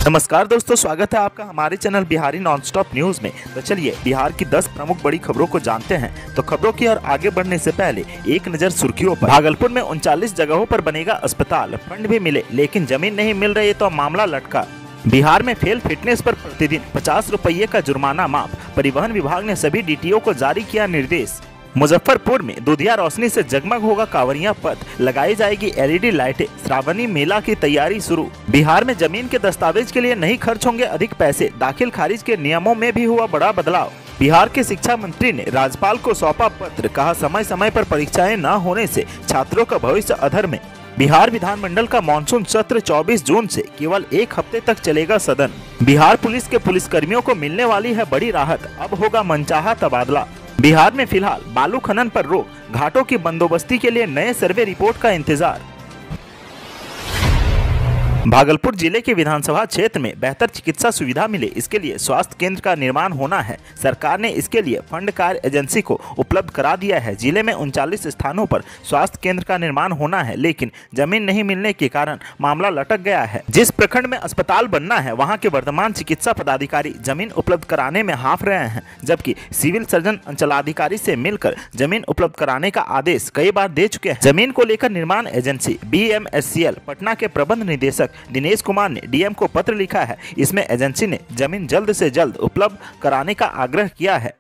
नमस्कार दोस्तों, स्वागत है आपका हमारे चैनल बिहारी नॉनस्टॉप न्यूज में। तो चलिए बिहार की 10 प्रमुख बड़ी खबरों को जानते हैं। तो खबरों की ओर आगे बढ़ने से पहले एक नजर सुर्खियों पर। भागलपुर में 39 जगहों पर बनेगा अस्पताल, फंड भी मिले लेकिन जमीन नहीं मिल रही तो मामला लटका। बिहार में फेल फिटनेस पर प्रतिदिन 50 रुपये का जुर्माना माफ, परिवहन विभाग ने सभी डीटीओ को जारी किया निर्देश। मुजफ्फरपुर में दुधिया रोशनी से जगमग होगा कांवरिया पथ, लगाई जाएगी एलईडी लाइटें, श्रावणी मेला की तैयारी शुरू। बिहार में जमीन के दस्तावेज के लिए नहीं खर्च होंगे अधिक पैसे, दाखिल खारिज के नियमों में भी हुआ बड़ा बदलाव। बिहार के शिक्षा मंत्री ने राज्यपाल को सौंपा पत्र, कहा समय समय पर परीक्षाएं न होने से छात्रों का भविष्य अधर में। बिहार विधानमंडल का मानसून सत्र 24 जून से केवल एक हफ्ते तक चलेगा सदन। बिहार पुलिस के पुलिसकर्मियों को मिलने वाली है बड़ी राहत, अब होगा मनचाहा तबादला। बिहार में फिलहाल बालू खनन पर रोक, घाटों की बंदोबस्ती के लिए नए सर्वे रिपोर्ट का इंतजार। भागलपुर जिले के विधानसभा क्षेत्र में बेहतर चिकित्सा सुविधा मिले, इसके लिए स्वास्थ्य केंद्र का निर्माण होना है। सरकार ने इसके लिए फंड कार्य एजेंसी को उपलब्ध करा दिया है। जिले में 39 स्थानों पर स्वास्थ्य केंद्र का निर्माण होना है, लेकिन जमीन नहीं मिलने के कारण मामला लटक गया है। जिस प्रखंड में अस्पताल बनना है वहां के वर्तमान चिकित्सा पदाधिकारी जमीन उपलब्ध कराने में हाफ रहे हैं, जबकि सिविल सर्जन अंचलाधिकारी से मिलकर जमीन उपलब्ध कराने का आदेश कई बार दे चुके हैं। जमीन को लेकर निर्माण एजेंसी BMSCL पटना के प्रबंध निदेशक दिनेश कुमार ने डीएम को पत्र लिखा है। इसमें एजेंसी ने जमीन जल्द से जल्द उपलब्ध कराने का आग्रह किया है।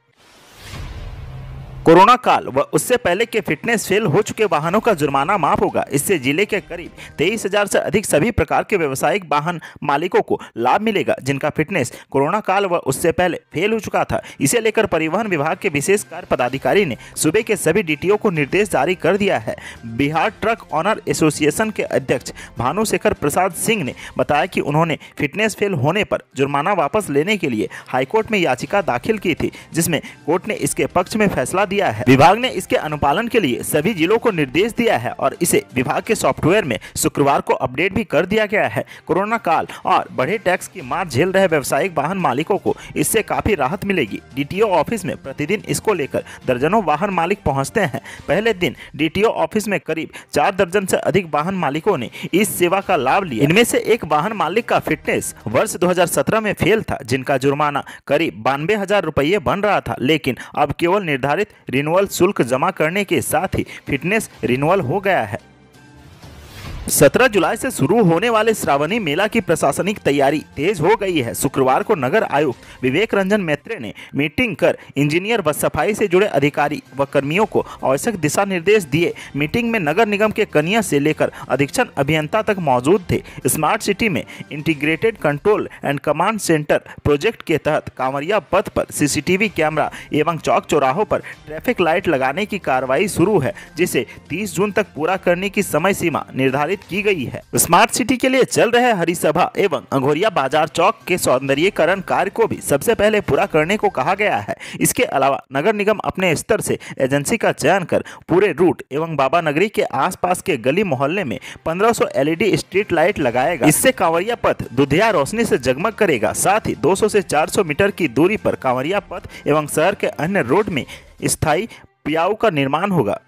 कोरोना काल व उससे पहले के फिटनेस फेल हो चुके वाहनों का जुर्माना माफ होगा। इससे जिले के करीब 23,000 से अधिक सभी प्रकार के व्यावसायिक वाहन मालिकों को लाभ मिलेगा, जिनका फिटनेस कोरोना काल व उससे पहले फेल हो चुका था। इसे लेकर परिवहन विभाग के विशेष कार्य पदाधिकारी ने सूबे के सभी डीटीओ को निर्देश जारी कर दिया है। बिहार ट्रक ऑनर एसोसिएशन के अध्यक्ष भानुशेखर प्रसाद सिंह ने बताया कि उन्होंने फिटनेस फेल होने पर जुर्माना वापस लेने के लिए हाईकोर्ट में याचिका दाखिल की थी, जिसमें कोर्ट ने इसके पक्ष में फैसला दिया है। विभाग ने इसके अनुपालन के लिए सभी जिलों को निर्देश दिया है और इसे विभाग के सॉफ्टवेयर में शुक्रवार को अपडेट भी कर दिया गया है। कोरोना काल और बढ़े टैक्स की मार झेल रहे व्यावसायिक वाहन मालिकों को इससे काफी राहत मिलेगी। डीटीओ ऑफिस में प्रतिदिन इसको लेकर दर्जनों वाहन मालिक पहुंचते हैं। पहले दिन डीटीओ ऑफिस में करीब 4 दर्जन से अधिक वाहन मालिकों ने इस सेवा का लाभ लिया। इनमें से एक वाहन मालिक का फिटनेस वर्ष 2017 में फेल था, जिनका जुर्माना करीब 92,000 रुपये बन रहा था, लेकिन अब केवल निर्धारित रिन्यूअल शुल्क जमा करने के साथ ही फिटनेस रिन्यूअल हो गया है। 17 जुलाई से शुरू होने वाले श्रावणी मेला की प्रशासनिक तैयारी तेज हो गई है। शुक्रवार को नगर आयुक्त विवेक रंजन मैत्रे ने मीटिंग कर इंजीनियर व सफाई से जुड़े अधिकारी व कर्मियों को आवश्यक दिशा निर्देश दिए। मीटिंग में नगर निगम के कनिया से लेकर अधीक्षण अभियंता तक मौजूद थे। स्मार्ट सिटी में integrated control and command centre project के तहत कांवरिया पथ पर CCTV कैमरा एवं चौक चौराहों पर ट्रैफिक लाइट लगाने की कार्रवाई शुरू है, जिसे 30 जून तक पूरा करने की समय सीमा निर्धारित की गई है। स्मार्ट सिटी के लिए चल रहे हरिसभा एवं अघोरिया बाजार चौक के सौंदर्यीकरण कार्य को भी सबसे पहले पूरा करने को कहा गया है। इसके अलावा नगर निगम अपने स्तर से एजेंसी का चयन कर पूरे रूट एवं बाबा नगरी के आसपास के गली मोहल्ले में 1500 LED स्ट्रीट लाइट लगाएगा। इससे कांवरिया पथ दुधिया रोशनी से जगमग करेगा। साथ ही 200 से 400 मीटर की दूरी पर कांवरिया पथ एवं शहर के अन्य रोड में स्थायी पियाऊ का निर्माण होगा।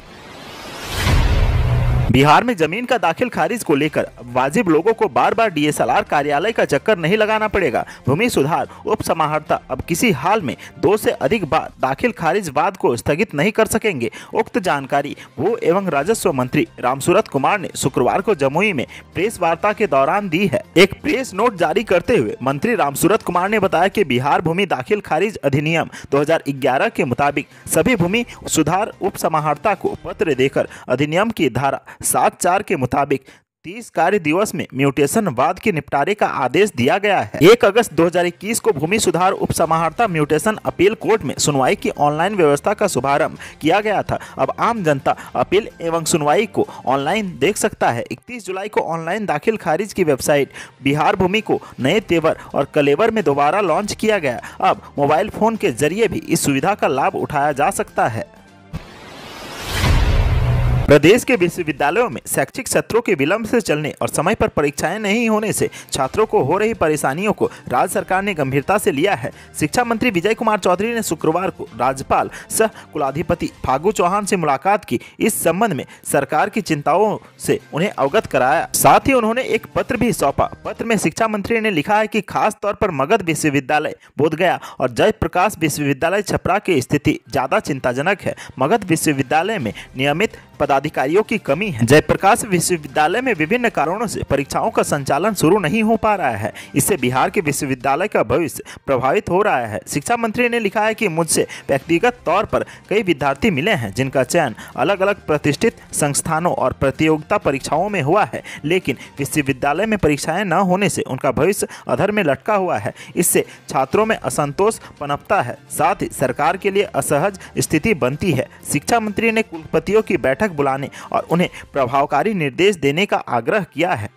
बिहार में जमीन का दाखिल खारिज को लेकर वाजिब लोगों को बार बार DSLR कार्यालय का चक्कर नहीं लगाना पड़ेगा। भूमि सुधार उप समाहर्ता अब किसी हाल में 2 से अधिक बार दाखिल खारिज वाद को स्थगित नहीं कर सकेंगे। उक्त जानकारी भू एवं राजस्व मंत्री रामसूरत कुमार ने शुक्रवार को जमुई में प्रेस वार्ता के दौरान दी है। एक प्रेस नोट जारी करते हुए मंत्री रामसूरत कुमार ने बताया कि बिहार भूमि दाखिल खारिज अधिनियम 2011 के मुताबिक सभी भूमि सुधार उप समाहर्ता को पत्र देकर अधिनियम की धारा 7(4) के मुताबिक 30 कार्य दिवस में म्यूटेशन वाद के निपटारे का आदेश दिया गया है। 1 अगस्त 2021 को भूमि सुधार उप समाहर्ता म्यूटेशन अपील कोर्ट में सुनवाई की ऑनलाइन व्यवस्था का शुभारंभ किया गया था। अब आम जनता अपील एवं सुनवाई को ऑनलाइन देख सकता है। 31 जुलाई को ऑनलाइन दाखिल खारिज की वेबसाइट बिहार भूमि को नए तेवर और कलेवर में दोबारा लॉन्च किया गया। अब मोबाइल फोन के जरिए भी इस सुविधा का लाभ उठाया जा सकता है। प्रदेश के विश्वविद्यालयों में शैक्षिक सत्रों के विलंब से चलने और समय पर परीक्षाएं नहीं होने से छात्रों को हो रही परेशानियों को राज्य सरकार ने गंभीरता से लिया है। शिक्षा मंत्री विजय कुमार चौधरी ने शुक्रवार को राज्यपाल सह कुलाधिपति फागू चौहान से मुलाकात की। इस संबंध में सरकार की चिंताओं से उन्हें अवगत कराया। साथ ही उन्होंने एक पत्र भी सौंपा। पत्र में शिक्षा मंत्री ने लिखा है कि खास तौर पर मगध विश्वविद्यालय बोधगया और जयप्रकाश विश्वविद्यालय छपरा की स्थिति ज्यादा चिंताजनक है। मगध विश्वविद्यालय में नियमित पदाधिकारियों की कमी है। जयप्रकाश विश्वविद्यालय में विभिन्न कारणों से परीक्षाओं का संचालन शुरू नहीं हो पा रहा है। इससे बिहार के विश्वविद्यालय का भविष्य प्रभावित हो रहा है। शिक्षा मंत्री ने लिखा है कि मुझसे व्यक्तिगत तौर पर कई विद्यार्थी मिले हैं जिनका चयन अलग अलग प्रतिष्ठित संस्थानों और प्रतियोगिता परीक्षाओं में हुआ है, लेकिन विश्वविद्यालय में परीक्षाएं न होने से उनका भविष्य अधर में लटका हुआ है। इससे छात्रों में असंतोष पनपता है, साथ ही सरकार के लिए असहज स्थिति बनती है। शिक्षा मंत्री ने कुलपतियों की बैठक बुलाने और उन्हें प्रभावकारी निर्देश देने का आग्रह किया है।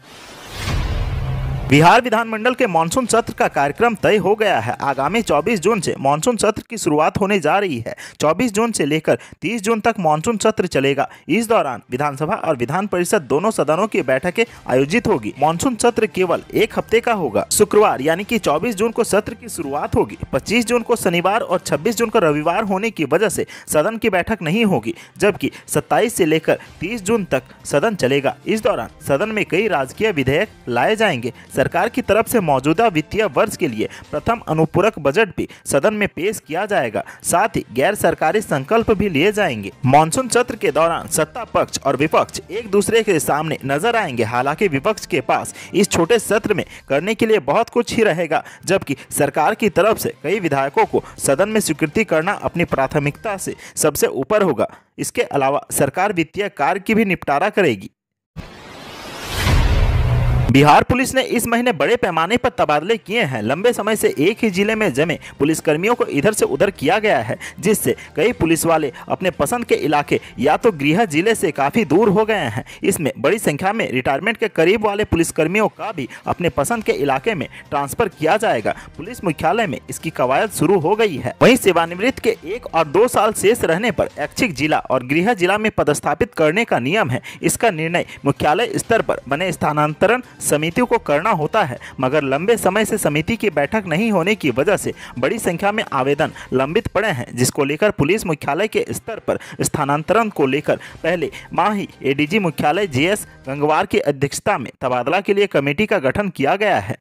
बिहार विधानमंडल के मानसून सत्र का कार्यक्रम तय हो गया है। आगामी 24 जून से मानसून सत्र की शुरुआत होने जा रही है। 24 जून से लेकर 30 जून तक मानसून सत्र चलेगा। इस दौरान विधानसभा और विधान परिषद दोनों सदनों की बैठकें आयोजित होगी। मानसून सत्र केवल एक हफ्ते का होगा। शुक्रवार यानी कि 24 जून को सत्र की शुरुआत होगी। 25 जून को शनिवार और 26 जून को रविवार होने की वजह से सदन की बैठक नहीं होगी, जबकि 27 से लेकर 30 जून तक सदन चलेगा। इस दौरान सदन में कई राजकीय विधेयक लाए जाएंगे। सरकार की तरफ से मौजूदा वित्तीय वर्ष के लिए प्रथम अनुपूरक बजट भी सदन में पेश किया जाएगा। साथ ही गैर सरकारी संकल्प भी लिए जाएंगे। मानसून सत्र के दौरान सत्ता पक्ष और विपक्ष एक दूसरे के सामने नजर आएंगे। हालांकि विपक्ष के पास इस छोटे सत्र में करने के लिए बहुत कुछ ही रहेगा, जबकि सरकार की तरफ से कई विधायकों को सदन में स्वीकृति करना अपनी प्राथमिकता से सबसे ऊपर होगा। इसके अलावा सरकार वित्तीय कार्य की भी निपटारा करेगी। बिहार पुलिस ने इस महीने बड़े पैमाने पर तबादले किए हैं। लंबे समय से एक ही जिले में जमे पुलिसकर्मियों को इधर से उधर किया गया है, जिससे कई पुलिस वाले अपने पसंद के इलाके या तो गृह जिले से काफी दूर हो गए हैं। इसमें बड़ी संख्या में रिटायरमेंट के करीब वाले पुलिसकर्मियों का भी अपने पसंद के इलाके में ट्रांसफर किया जाएगा। पुलिस मुख्यालय में इसकी कवायद शुरू हो गई है। वहीं सेवानिवृत्त के 1 और 2 साल शेष रहने पर ऐच्छिक जिला और गृह जिला में पदस्थापित करने का नियम है। इसका निर्णय मुख्यालय स्तर पर बने स्थानांतरण समितियों को करना होता है, मगर लंबे समय से समिति की बैठक नहीं होने की वजह से बड़ी संख्या में आवेदन लंबित पड़े हैं, जिसको लेकर पुलिस मुख्यालय के स्तर पर स्थानांतरण को लेकर पहले माह ही एडीजी मुख्यालय जीएस गंगवार की अध्यक्षता में तबादला के लिए कमेटी का गठन किया गया है।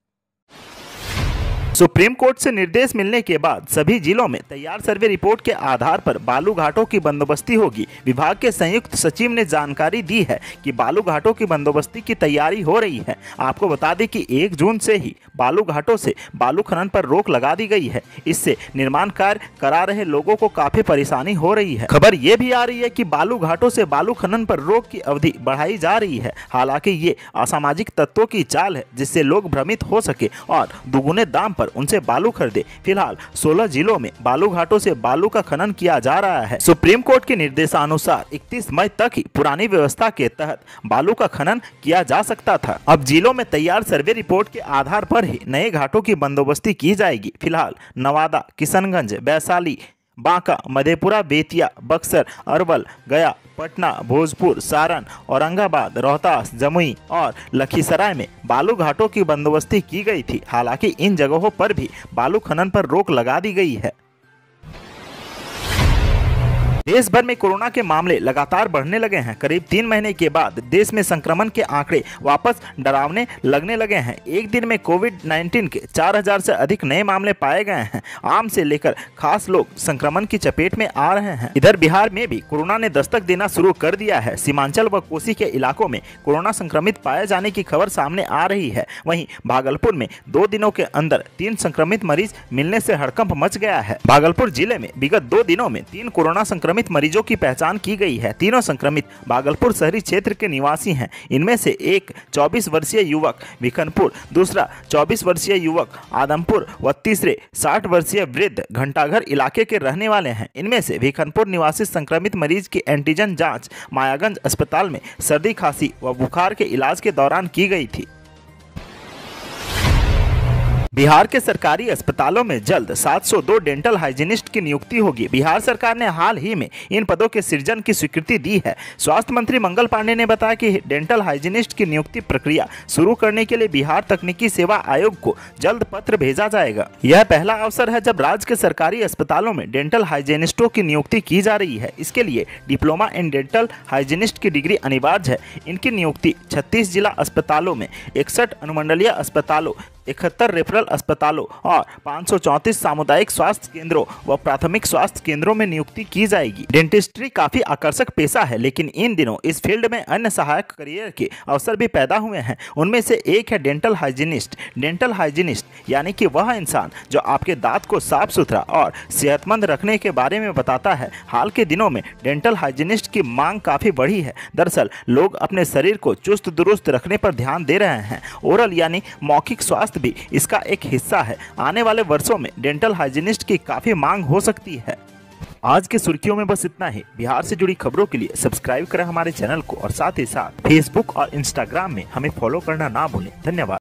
सुप्रीम कोर्ट से निर्देश मिलने के बाद सभी जिलों में तैयार सर्वे रिपोर्ट के आधार पर बालू घाटों की बंदोबस्ती होगी। विभाग के संयुक्त सचिव ने जानकारी दी है कि बालू घाटों की बंदोबस्ती की तैयारी हो रही है। आपको बता दें कि 1 जून से ही बालू घाटों से बालू खनन पर रोक लगा दी गई है। इससे निर्माण कार्य करा रहे लोगों को काफी परेशानी हो रही है। खबर ये भी आ रही है कि बालू घाटों से बालू खनन पर रोक की अवधि बढ़ाई जा रही है। हालांकि ये असामाजिक तत्वों की चाल है, जिससे लोग भ्रमित हो सके और दुगुने दाम पर उनसे बालू खरीदे। फिलहाल 16 जिलों में बालू घाटों से बालू का खनन किया जा रहा है। सुप्रीम कोर्ट के निर्देशानुसार 31 मई तक ही पुरानी व्यवस्था के तहत बालू का खनन किया जा सकता था। अब जिलों में तैयार सर्वे रिपोर्ट के आधार पर ही नए घाटों की बंदोबस्ती की जाएगी। फिलहाल नवादा, किशनगंज, वैशाली, बांका, मधेपुरा, बेतिया, बक्सर, अरवल, गया, पटना, भोजपुर, सारण, औरंगाबाद, रोहतास, जमुई और लखीसराय में बालू घाटों की बंदोबस्ती की गई थी। हालांकि इन जगहों पर भी बालू खनन पर रोक लगा दी गई है। देश भर में कोरोना के मामले लगातार बढ़ने लगे हैं। करीब 3 महीने के बाद देश में संक्रमण के आंकड़े वापस डरावने लगने लगे हैं। एक दिन में कोविड-19 के 4000 से अधिक नए मामले पाए गए हैं। आम से लेकर खास लोग संक्रमण की चपेट में आ रहे हैं। इधर बिहार में भी कोरोना ने दस्तक देना शुरू कर दिया है। सीमांचल व कोसी के इलाकों में कोरोना संक्रमित पाए जाने की खबर सामने आ रही है। वहीं भागलपुर में 2 दिनों के अंदर 3 संक्रमित मरीज मिलने से हड़कंप मच गया है। भागलपुर जिले में विगत 2 दिनों में 3 कोरोना संक्रमित मरीजों की पहचान की गई है। तीनों संक्रमित भागलपुर शहरी क्षेत्र के निवासी हैं। इनमें से एक 24 वर्षीय युवक विकनपुर, दूसरा 24 वर्षीय युवक आदमपुर व तीसरे 60 वर्षीय वृद्ध घंटाघर इलाके के रहने वाले हैं। इनमें से विकनपुर निवासी संक्रमित मरीज की एंटीजन जांच मायागंज अस्पताल में सर्दी, खांसी व बुखार के इलाज के दौरान की गई थी। बिहार के सरकारी अस्पतालों में जल्द 702 डेंटल हाइजीनिस्ट की नियुक्ति होगी। बिहार सरकार ने हाल ही में इन पदों के सृजन की स्वीकृति दी है। स्वास्थ्य मंत्री मंगल पांडे ने बताया कि डेंटल हाइजीनिस्ट की नियुक्ति प्रक्रिया शुरू करने के लिए बिहार तकनीकी सेवा आयोग को जल्द पत्र भेजा जाएगा। यह पहला अवसर है जब राज्य के सरकारी अस्पतालों में डेंटल हाइजीनिस्टों की नियुक्ति की जा रही है। इसके लिए डिप्लोमा इन डेंटल हाइजीनिस्ट की डिग्री अनिवार्य है। इनकी नियुक्ति 36 जिला अस्पतालों में, 61 अनुमंडलीय अस्पतालों, 71 रेफरल अस्पतालों और 534 सामुदायिक स्वास्थ्य केंद्रों व प्राथमिक स्वास्थ्य केंद्रों में नियुक्ति की जाएगी। डेंटिस्ट्री काफी आकर्षक पेशा है, लेकिन इन दिनों इस फील्ड में अन्य सहायक करियर के अवसर भी पैदा हुए हैं। उनमें से एक है डेंटल हाइजीनिस्ट। डेंटल हाइजीनिस्ट यानी कि वह इंसान जो आपके दांत को साफ सुथरा और सेहतमंद रखने के बारे में बताता है। हाल के दिनों में डेंटल हाइजीनिस्ट की मांग काफी बढ़ी है। दरअसल लोग अपने शरीर को चुस्त दुरुस्त रखने पर ध्यान दे रहे हैं। ओरल यानी मौखिक स्वास्थ्य भी इसका एक हिस्सा है। आने वाले वर्षों में डेंटल हाइजीनिस्ट की काफी मांग हो सकती है। आज के सुर्खियों में बस इतना ही। बिहार से जुड़ी खबरों के लिए सब्सक्राइब करें हमारे चैनल को और साथ ही साथ फेसबुक और इंस्टाग्राम में हमें फॉलो करना ना भूलें। धन्यवाद।